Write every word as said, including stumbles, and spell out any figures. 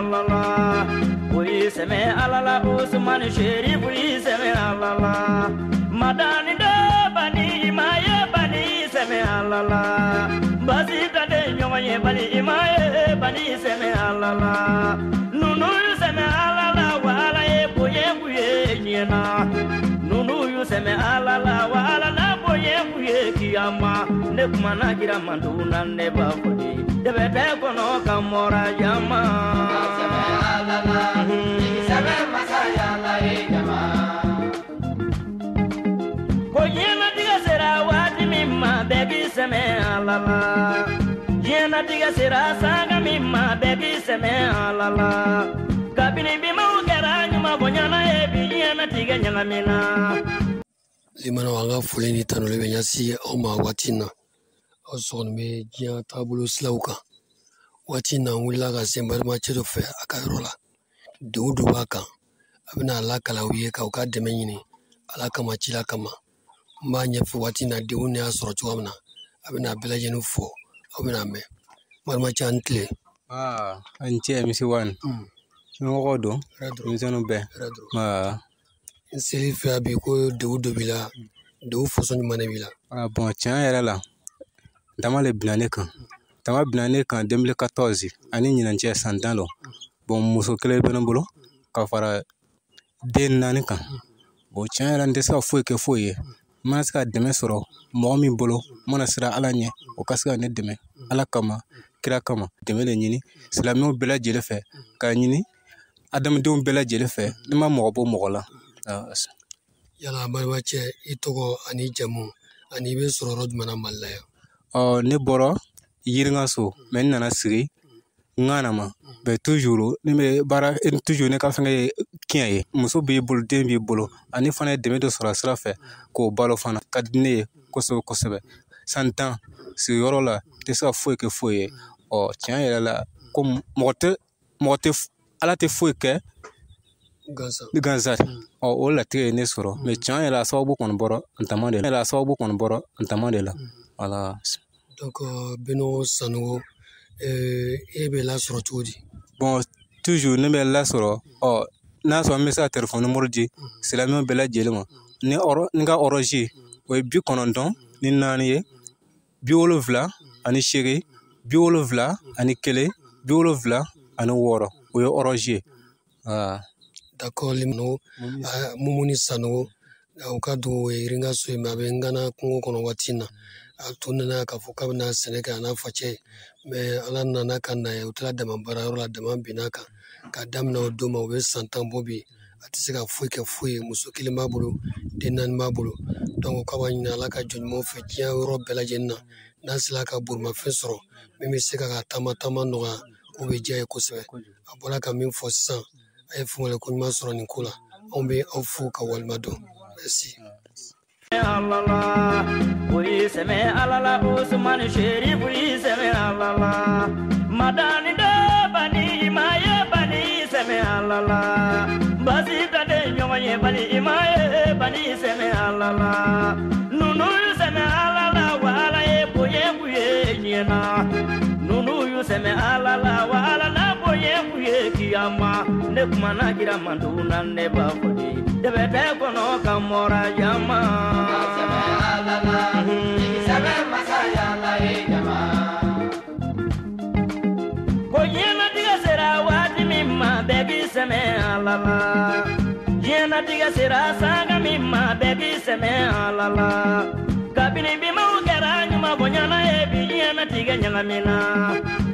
alala Boy seme alala Usman Sherif boy seme alala Madani da bani imaye bani seme alala Basita de nyoye bani imaye bani seme alala Nunu seme alala wala e boye boye nyena Nunu seme alala wala na boye boye kiyama ne kumana gira manduna ne ba fodi de bete kono kamora yama seme alala seme masaya la e jama ko yena diga sera wati mimma bebi seme alala yena diga sera sanga mimma bebi seme alala kabini bima ugera nyuma bonyana e bi yena diga nyangamina limana wanga fuleni tano lebe nyasi oma watina oson me jia tabulo slauka watina wula ga sembar ma chedo fe akarola dudu baka abina alaka la wiye ka ka demenyini alaka ma chila kama manya fu watina de woni asoro chwamna abina belaje no fo abina me marma chantle ah anche mi si wan no godo mi sono be ah Seli fait abi ko de bila de façon manabila ah bon tiens era la dama le binane kan dama binane kan deux mille quatorze ani nyina nche santan lo bon muso kele beno bolo ka fara den nani kan bon tiens era ndesa fo ke foye maska deme soro mo mi bolo mona sira ala nye o kaska ne deme ala kama kira kama deme le nyini islamio bela jele fe ka nyini adam do bela jele fe ma mo bo mo la yala barwache itogo ani jamu ani be soro mana mallaya oh ne boro yiringa so men nana siri ngana ma be toujours ne me bara en toujours ne ka fenge kiyaye muso be bol de be bolo ani fana de me do soro sra fe ko balo fana kadne ko so ko sebe santan si yoro la te sa fo ke foye oh tiens yala la comme mote mote ala te fo ke Gaza. Gaza. Oh, all la tire ne soro. Mais tiens, elle a ça beaucoup en boro, en tamande. Elle a ça beaucoup en boro, en tamande là. Voilà. Donc, beno sano, euh, et be la soro tudi. Bon, toujours ne be la soro. Oh, na so message téléphone mordi. C'est la même belle jelema. Ne oro, nga oroji. Oui, bi konondon, ni naniye. Bi olovla, ani chéri. Bi olovla, ani kele. Bi olovla, ani woro. Oui, oroji. Ah. D'accord, limno mumuni sano ukadu iringa so mabengana kungo kono watina atunana kafuka na seneka na fache me alana na kana ya utla de mambara rola de mambinaka kadamna odoma we santan bobi atisika fuike fui musukili mabulu denan mabulu donc kawanya laka jonmo fe kia ro bela jenna nasila ka burma fesro mimi sika ka tama tama noga ubeje ko sebe abola ka min fo san ay fumale ko ma soro ni kula on be au fu ka walmado merci alala boy seme alala Usman Sherif boy seme alala madani da bani imaye bani seme alala basita de nyoye bani imaye bani seme alala nunu seme alala wala e boye boye nyena nunu seme alala wala na boye boye kiyama ne kumana gira manduna ne ba fodi de bete kono kamora yama seme alala seme masaya la e jama ko yena diga sera wati mimma bebi seme alala yena diga sera sanga mimma bebi seme alala kabini bima ugera nyuma bonyana e bi yena diga nyangamina